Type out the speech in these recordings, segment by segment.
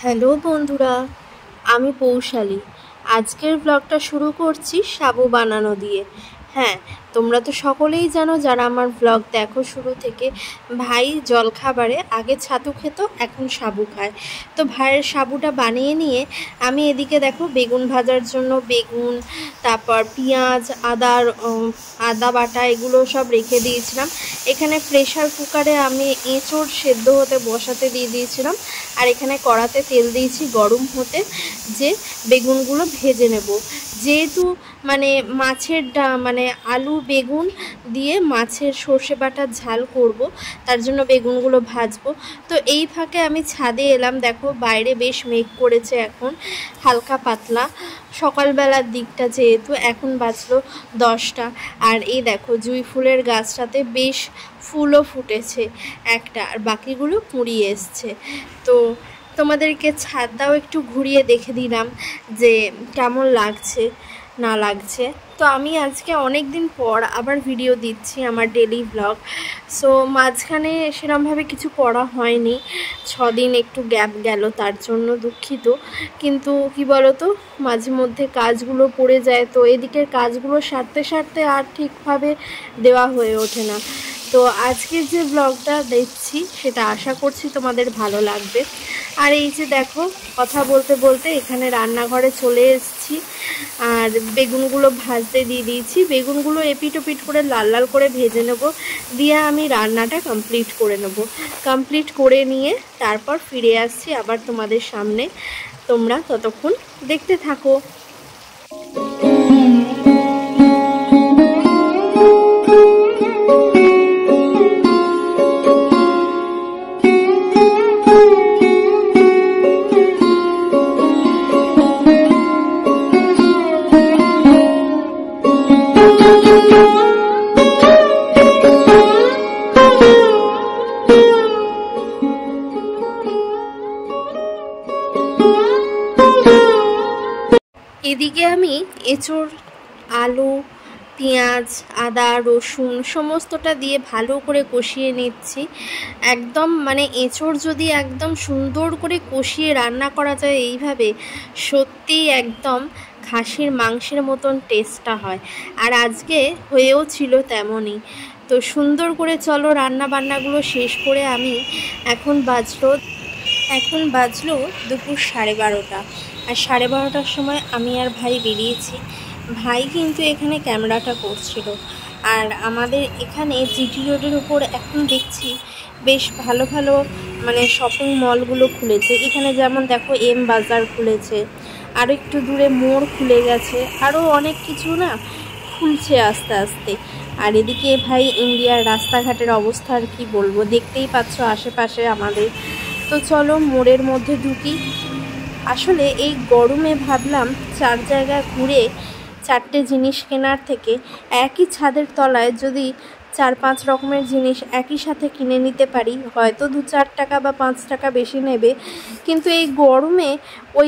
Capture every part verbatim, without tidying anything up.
Hello বন্ধুরা, আমি পৌশালী। আজকের ব্লগটা শুরু করছি সাবু বানানো দিয়ে। হ্যাঁ, তোমরা তো সকলেই জানো যারা আমার ব্লগ দেখো শুরু থেকে, ভাই জলখাবারে আগে ছাতু খেত, এখন সাবু খায়। তো ভাইয়ের সাবুটা বানিয়ে নিয়ে আমি এদিকে দেখো বেগুন ভাজার জন্য বেগুন, তারপর পেঁয়াজ, আদার আদা বাটা এগুলো সব রেখে দিয়েছিলাম। এখানে প্রেশার কুকারে আমি এঁচোড় সেদ্ধ হতে বসাতে দিয়ে দিয়েছিলাম, আর এখানে কড়াতে তেল দিয়েছি গরম হতে, যে বেগুনগুলো ভেজে নেব। যেহেতু মানে মাছের ডা মানে আলু বেগুন দিয়ে মাছের সর্ষে বাটার ঝাল করব, তার জন্য বেগুনগুলো ভাজবো। তো এই ফাঁকে আমি ছাদে এলাম। দেখো বাইরে বেশ মেঘ করেছে, এখন হালকা পাতলা সকালবেলার দিকটা, যেহেতু এখন বাজলো দশটা। আর এই দেখো জুঁই ফুলের গাছটাতে বেশ ফুলও ফুটেছে একটা, আর বাকিগুলো কুঁড়িয়ে এসছে। তো তোমাদেরকে ছাদটাও একটু ঘুরিয়ে দেখে দিলাম যে কেমন লাগছে না লাগছে। তো আমি আজকে অনেক দিন পর আবার ভিডিও দিচ্ছি, আমার ডেলি ব্লগ। সো মাঝখানে সেরকমভাবে কিছু করা হয়নি, ছদিন একটু গ্যাপ গেল, তার জন্য দুঃখিত। কিন্তু কি বলো তো, মাঝে মধ্যে কাজগুলো পড়ে যায়, তো এদিকের কাজগুলো সারতে সারতে আর ঠিকভাবে দেওয়া হয়ে ওঠে না। তো আজকের যে ব্লগটা দেখছি সেটা আশা করছি তোমাদের ভালো লাগবে। আর এই যে দেখো কথা বলতে বলতে এখানে রান্নাঘরে চলে এসেছি, আর বেগুনগুলো ভাজতে দিয়ে দিয়েছি। বেগুনগুলো এপিট ওপিট করে লাল লাল করে ভেজে নেব, দিয়ে আমি রান্নাটা কমপ্লিট করে নেব। কমপ্লিট করে নিয়ে তারপর ফিরে আসছি আবার তোমাদের সামনে। তোমরা ততক্ষণ দেখতে থাকো। এদিকে আমি এঁচোড়, আলু, পেঁয়াজ, আদা, রসুন সমস্তটা দিয়ে ভালো করে কষিয়ে নিচ্ছি। একদম মানে এঁচোড় যদি একদম সুন্দর করে কষিয়ে রান্না করা যায় এইভাবে, সত্যি একদম খাসির মাংসের মতন টেস্টটা হয়। আর আজকে হয়েও ছিল তেমনই। তো সুন্দর করে চলো রান্না বান্নাগুলো শেষ করে আমি এখন বাজলো এখন বাজলো দুপুর সাড়ে বারোটা। আর সাড়ে বারোটার সময় আমি আর ভাই বেরিয়েছি। ভাই কিন্তু এখানে ক্যামেরাটা করছিল। আর আমাদের এখানে জিটি রোডের উপর এখন দেখছি বেশ ভালো ভালো মানে শপিং মলগুলো খুলেছে। এখানে যেমন দেখো এম বাজার খুলেছে, আরও একটু দূরে মোড় খুলে গেছে, আরও অনেক কিছু না খুলছে আস্তে আস্তে। আর এদিকে ভাই ইন্ডিয়ার রাস্তাঘাটের অবস্থা আর কি বলবো, দেখতেই পাচ্ছ আশেপাশে আমাদের। তো চলো মোড়ের মধ্যে ঢুকি। আসলে এই গরমে ভাবলাম চার জায়গায় ঘুরে চারটে জিনিস কেনার থেকে একই ছাদের তলায় যদি চার পাঁচ রকমের জিনিস একই সাথে কিনে নিতে পারি, হয়তো দু চার টাকা বা পাঁচ টাকা বেশি নেবে, কিন্তু এই গরমে ওই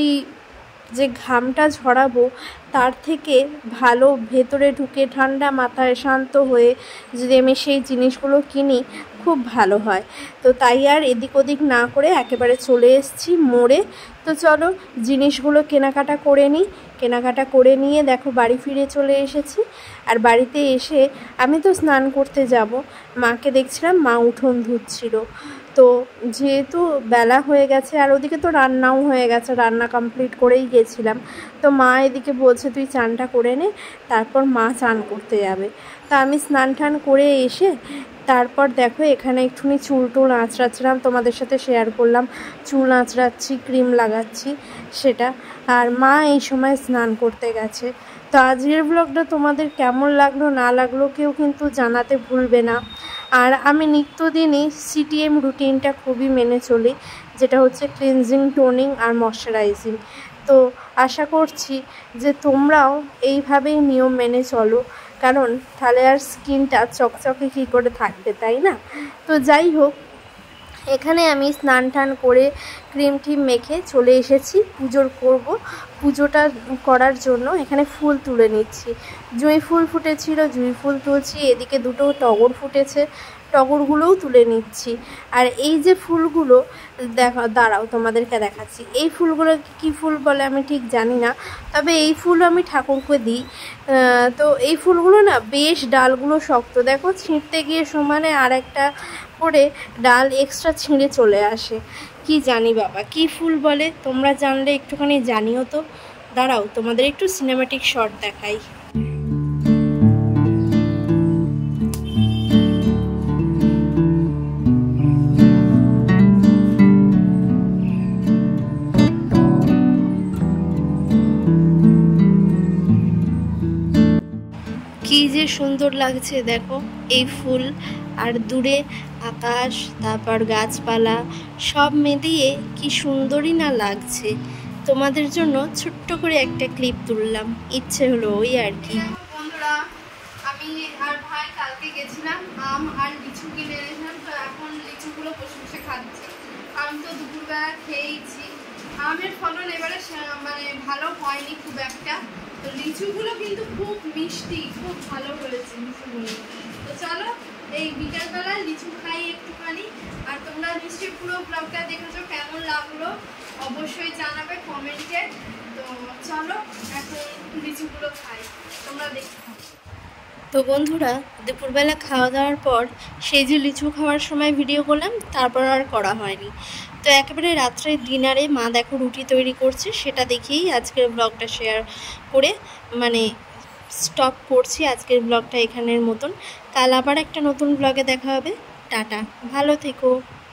যে ঘামটা ঝরাবো তার থেকে ভালো ভেতরে ঢুকে ঠান্ডা মাথায় শান্ত হয়ে যদি আমি সেই জিনিসগুলো কিনি, খুব ভালো হয়। তো তাই আর এদিক ওদিক না করে একেবারে চলে এসেছি মোড়ে। তো চলো জিনিসগুলো কেনাকাটা করে নিই। কেনাকাটা করে নিয়ে দেখো বাড়ি ফিরে চলে এসেছি। আর বাড়িতে এসে আমি তো স্নান করতে যাব, মাকে দেখছিলাম মা উঠোন ধুচ্ছিল। তো যেহেতু বেলা হয়ে গেছে আর ওদিকে তো রান্নাও হয়ে গেছে, রান্না কমপ্লিট করেই গেছিলাম, তো মা এদিকে বলছে তুই চানটা করে নে, তারপর মা চান করতে যাবে। তা আমি স্নান টান করে এসে তারপর দেখো এখানে একটুখানি চুল টুল আঁচড়াচ্ছিলাম, তোমাদের সাথে শেয়ার করলাম। চুল আঁচড়াচ্ছি, ক্রিম লাগাচ্ছি সেটা। আর মা এই সময় স্নান করতে গেছে। তো আজকের ব্লগটা তোমাদের কেমন লাগলো না লাগলো কেউ কিন্তু জানাতে ভুলবে না। আর আমি নিত্যদিনই সিটিএম রুটিনটা খুবই মেনে চলি, যেটা হচ্ছে ক্লিনজিং, টোনিং আর ময়শ্চারাইজিং। তো আশা করছি যে তোমরাও এইভাবেই নিয়ম মেনে চলো, কারণ তাহলে আর স্কিনটা চকচকে কী করে থাকবে, তাই না? তো যাই হোক, এখানে আমি স্নান টান করে ক্রিম টিম মেখে চলে এসেছি পুজোর করব। পুজোটা করার জন্য এখানে ফুল তুলে নিচ্ছি। জুঁই ফুল ফুটেছিল, জুঁই ফুল তুলছি। এদিকে দুটো টগর ফুটেছে, টগরগুলোও তুলে নিচ্ছি। আর এই যে ফুলগুলো দেখা, দাঁড়াও তোমাদেরকে দেখাচ্ছি। এই ফুলগুলো কি ফুল বলে আমি ঠিক জানি না, তবে এই ফুল আমি ঠাকুরকে দিই। তো এই ফুলগুলো না বেশ ডালগুলো শক্ত, দেখো ছিঁড়তে গিয়ে সমানে আর একটা করে ডাল এক্সট্রা ছিঁড়ে চলে আসে। কি জানি বাবা কি ফুল বলে, তোমরা জানলে একটুখানি জানিও তো। দাঁড়াও তোমাদের একটু সিনেম্যাটিক শট দেখাই। কি যে সুন্দর লাগছে দেখো এই ফুল, আর দূরে আকাশ, তারপর গাছপালা সব মিলিয়ে কি সুন্দরই না লাগছে। তোমাদের জন্য ছোট্ট করে একটা ক্লিপ তুললাম, ইচ্ছে হলো ওই আর কি। বন্ধুরা আমি আর ভাই কালকে গেছিলাম আম আর লিচু কিনে এনেছিলাম, তো এখন লিচুগুলো বসে বসে খাচ্ছি। আমি তো দুপুরবেলা খেয়েছি। আমের ফলন এবারে মানে ভালো হয়নি খুব একটা, তো লিচুগুলো কিন্তু খুব মিষ্টি, খুব ভালো হয়েছে লিচুগুলো। তো চলো এই বিকালবেলা লিচু খাই একটুখানি। আর তোমরা নিশ্চয়ই পুরো ব্লগটা দেখেছো, কেমন লাগলো অবশ্যই জানাবে কমেন্টে। তো চলো এখন লিচুগুলো খাই, তোমরা দেখো। তো বন্ধুরা দুপুরবেলা খাওয়া দাওয়ার পর সেই যে লিচু খাওয়ার সময় ভিডিও করলাম, তারপর আর করা হয়নি। তো একেবারে রাত্রে ডিনারে মা দেখো রুটি তৈরি করছে, সেটা দেখেই আজকের ব্লগটা শেয়ার করে মানে স্টপ করছি আজকের ব্লগটা এখানের মতন। কাল আবার একটা নতুন ব্লগে দেখা হবে। টাটা, ভালো থেকো।